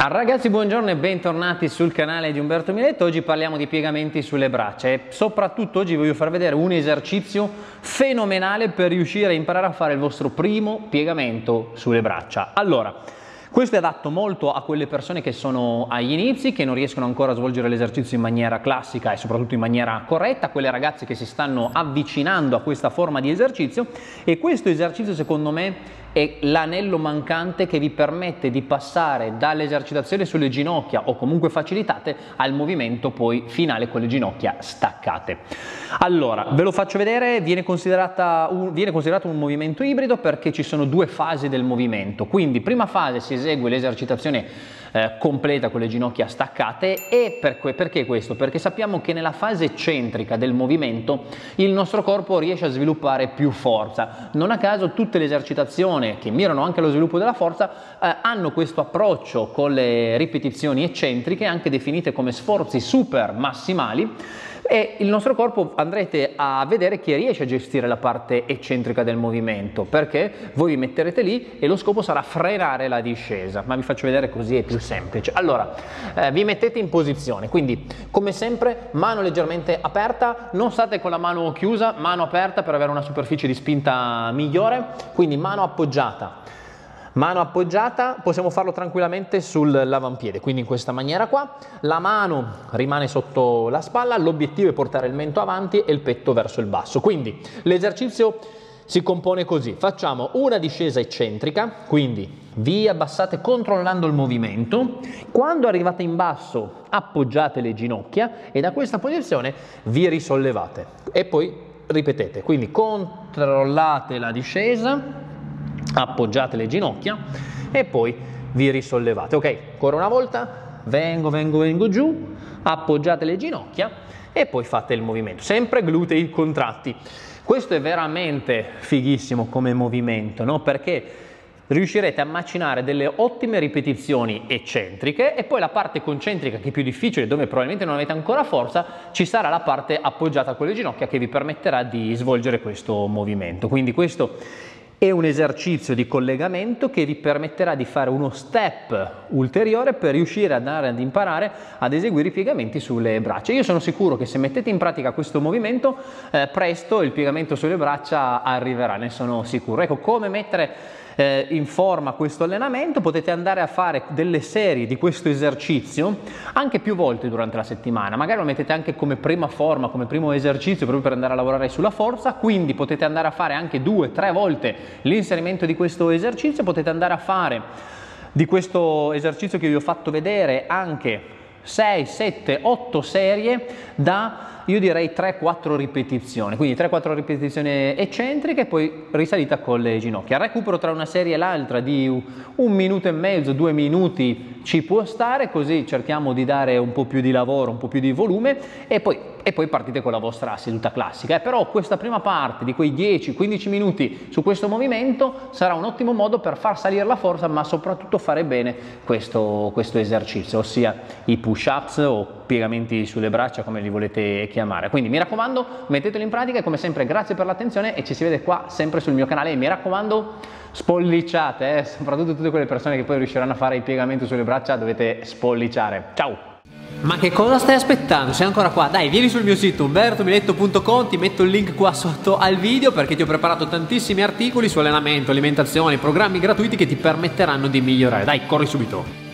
Ragazzi, buongiorno e bentornati sul canale di Umberto Miletto. Oggi parliamo di piegamenti sulle braccia e soprattutto oggi voglio far vedere un esercizio fenomenale per riuscire a imparare a fare il vostro primo piegamento sulle braccia. Allora, questo è adatto molto a quelle persone che sono agli inizi, che non riescono ancora a svolgere l'esercizio in maniera classica e soprattutto in maniera corretta, quelle ragazze che si stanno avvicinando a questa forma di esercizio, e questo esercizio secondo me è l'anello mancante che vi permette di passare dall'esercitazione sulle ginocchia o comunque facilitate al movimento poi finale con le ginocchia staccate. Allora, ve lo faccio vedere, viene considerato un movimento ibrido perché ci sono due fasi del movimento. Quindi prima fase si esegue l'esercitazione completa con le ginocchia staccate. E perché questo? Perché sappiamo che nella fase eccentrica del movimento il nostro corpo riesce a sviluppare più forza. Non a caso tutte le esercitazioni che mirano anche allo sviluppo della forza hanno questo approccio con le ripetizioni eccentriche, anche definite come sforzi super massimali, e il nostro corpo andrete a vedere che riesce a gestire la parte eccentrica del movimento, perché voi vi metterete lì e lo scopo sarà frenare la discesa, ma vi faccio vedere così è più semplice. Allora, vi mettete in posizione, quindi come sempre mano leggermente aperta, non state con la mano chiusa, mano aperta per avere una superficie di spinta migliore, quindi mano appoggiata. Mano appoggiata, possiamo farlo tranquillamente sull'avampiede, quindi in questa maniera qua, la mano rimane sotto la spalla, l'obiettivo è portare il mento avanti e il petto verso il basso. Quindi l'esercizio si compone così: facciamo una discesa eccentrica, quindi vi abbassate controllando il movimento, quando arrivate in basso appoggiate le ginocchia e da questa posizione vi risollevate e poi ripetete, quindi controllate la discesa, appoggiate le ginocchia e poi vi risollevate. Ok, ancora una volta, vengo giù, appoggiate le ginocchia e poi fate il movimento, sempre glutei contratti. Questo è veramente fighissimo come movimento, no? Perché riuscirete a macinare delle ottime ripetizioni eccentriche e poi la parte concentrica, che è più difficile, dove probabilmente non avete ancora forza, ci sarà la parte appoggiata con le ginocchia che vi permetterà di svolgere questo movimento. Quindi questo è un esercizio di collegamento che vi permetterà di fare uno step ulteriore per riuscire ad imparare ad eseguire i piegamenti sulle braccia. Io sono sicuro che se mettete in pratica questo movimento, presto il piegamento sulle braccia arriverà, ne sono sicuro. Ecco, come mettere in forma questo allenamento: potete andare a fare delle serie di questo esercizio anche più volte durante la settimana, magari lo mettete anche come prima forma, come primo esercizio proprio per andare a lavorare sulla forza, quindi potete andare a fare anche 2-3 volte l'inserimento di questo esercizio, potete andare a fare di questo esercizio che vi ho fatto vedere anche 6, 7, 8 serie da, io direi, 3-4 ripetizioni, quindi 3-4 ripetizioni eccentriche e poi risalita con le ginocchia. Il recupero tra una serie e l'altra di 1 minuto e mezzo, 2 minuti ci può stare, così cerchiamo di dare un po' più di lavoro, un po' più di volume e poi partite con la vostra seduta classica. Però questa prima parte di quei 10-15 minuti su questo movimento sarà un ottimo modo per far salire la forza, ma soprattutto fare bene questo esercizio, ossia i push-ups o piegamenti sulle braccia, come li volete chiamare. Quindi mi raccomando, mettetelo in pratica e come sempre grazie per l'attenzione e ci si vede qua sempre sul mio canale. E mi raccomando, spolliciate, soprattutto tutte quelle persone che poi riusciranno a fare il piegamento sulle braccia, dovete spolliciare. Ciao! Ma che cosa stai aspettando? Sei ancora qua? Dai, vieni sul mio sito umbertomiletto.com, ti metto il link qua sotto al video perché ti ho preparato tantissimi articoli su allenamento, alimentazione, programmi gratuiti che ti permetteranno di migliorare. Dai, corri subito!